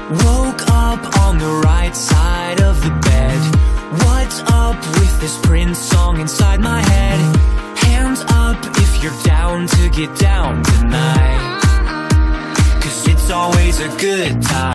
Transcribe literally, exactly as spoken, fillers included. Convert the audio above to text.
Woke up on the right side of the bed. What's up with this Prince song inside my head? Hands up if you're down to get down tonight, 'cause it's always a good time.